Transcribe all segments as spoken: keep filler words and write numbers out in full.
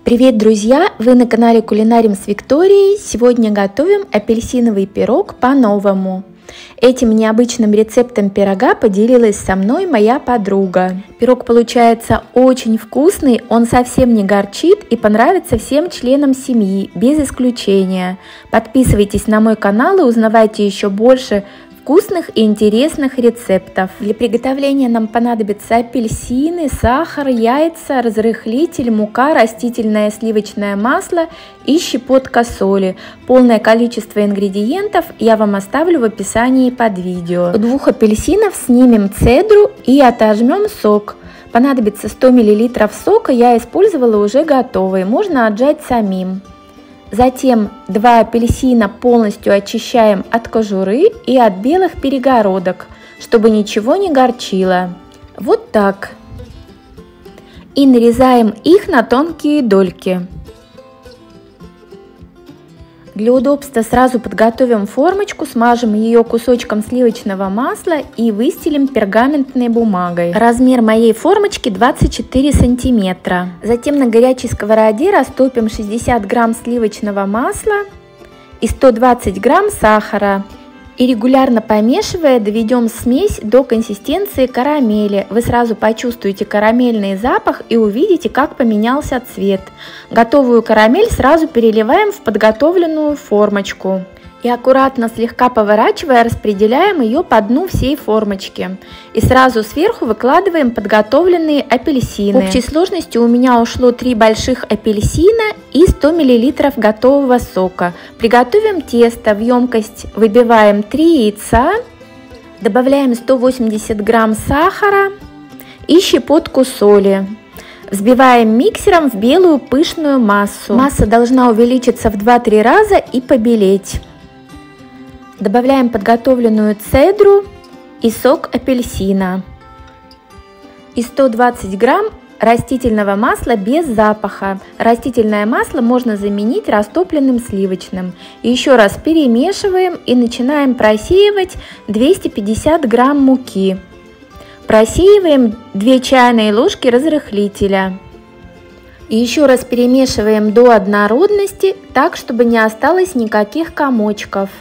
Привет, друзья! Вы на канале Кулинарим с Викторией. Сегодня готовим апельсиновый пирог по-новому. Этим необычным рецептом пирога поделилась со мной моя подруга. Пирог получается очень вкусный, он совсем не горчит и понравится всем членам семьи, без исключения. Подписывайтесь на мой канал и узнавайте еще больше вкусных и интересных рецептов. Для приготовления нам понадобятся апельсины, сахар, яйца, разрыхлитель, мука, растительное сливочное масло и щепотка соли. Полное количество ингредиентов я вам оставлю в описании под видео. У двух апельсинов снимем цедру и отожмем сок. Понадобится сто миллилитров сока, я использовала уже готовый, можно отжать самим. Затем два апельсина полностью очищаем от кожуры и от белых перегородок, чтобы ничего не горчило. Вот так. И нарезаем их на тонкие дольки. Для удобства сразу подготовим формочку, смажем ее кусочком сливочного масла и выстелим пергаментной бумагой. Размер моей формочки двадцать четыре сантиметра. Затем на горячей сковороде растопим шестьдесят грамм сливочного масла и сто двадцать грамм сахара. И регулярно помешивая, доведем смесь до консистенции карамели. Вы сразу почувствуете карамельный запах и увидите, как поменялся цвет. Готовую карамель сразу переливаем в подготовленную формочку. И аккуратно, слегка поворачивая, распределяем ее по дну всей формочки. И сразу сверху выкладываем подготовленные апельсины. В общей сложности у меня ушло три больших апельсина и сто миллилитров готового сока. Приготовим тесто. В емкость выбиваем три яйца, добавляем сто восемьдесят грамм сахара и щепотку соли. Взбиваем миксером в белую пышную массу. Масса должна увеличиться в два-три раза и побелеть. Добавляем подготовленную цедру и сок апельсина. И сто двадцать грамм растительного масла без запаха. Растительное масло можно заменить растопленным сливочным. И еще раз перемешиваем и начинаем просеивать двести пятьдесят грамм муки. Просеиваем две чайные ложки разрыхлителя. И еще раз перемешиваем до однородности, так, чтобы не осталось никаких комочков.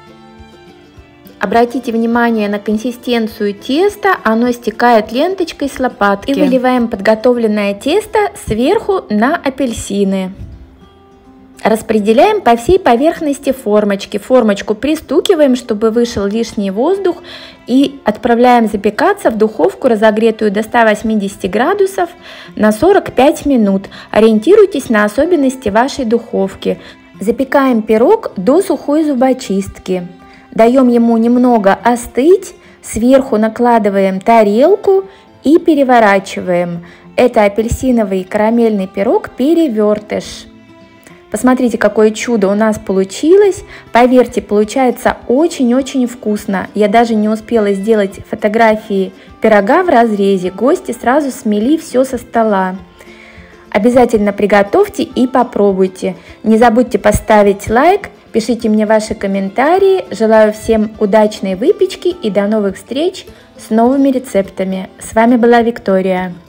Обратите внимание на консистенцию теста, оно стекает ленточкой с лопатки. И выливаем подготовленное тесто сверху на апельсины. Распределяем по всей поверхности формочки. Формочку пристукиваем, чтобы вышел лишний воздух, и отправляем запекаться в духовку, разогретую до ста восьмидесяти градусов, на сорок пять минут. Ориентируйтесь на особенности вашей духовки. Запекаем пирог до сухой зубочистки. Даем ему немного остыть, сверху накладываем тарелку и переворачиваем. Это апельсиновый карамельный пирог перевертыш. Посмотрите, какое чудо у нас получилось. Поверьте, получается очень-очень вкусно. Я даже не успела сделать фотографии пирога в разрезе. Гости сразу смели все со стола. Обязательно приготовьте и попробуйте. Не забудьте поставить лайк. Пишите мне ваши комментарии. Желаю всем удачной выпечки и до новых встреч с новыми рецептами. С вами была Виктория.